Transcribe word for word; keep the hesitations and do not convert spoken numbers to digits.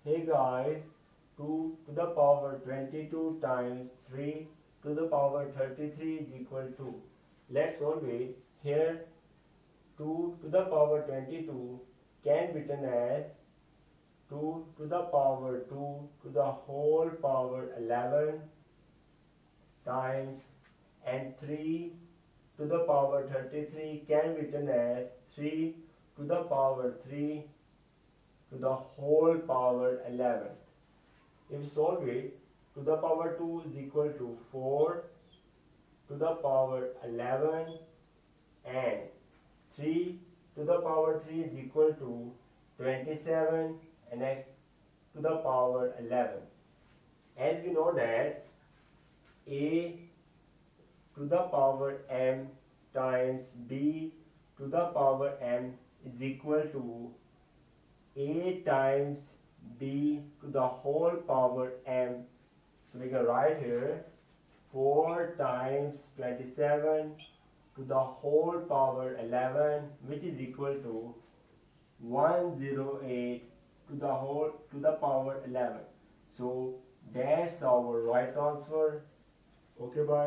Hey guys, two to the power twenty-two times three to the power thirty-three is equal to, let's solve it. Here two to the power twenty-two can be written as two to the power two to the whole power eleven times, and three to the power thirty-three can be written as three to the power three to the whole power eleven. If we solve it, to the power two is equal to four to the power eleven, and three to the power three is equal to twenty-seven, and x to the power eleven. As we know that a to the power m times b to the power m is equal to a times b to the whole power m. So we can write here four times twenty-seven to the whole power eleven, which is equal to one hundred eight to the whole to the power eleven. So that's our right answer. Okay, bye.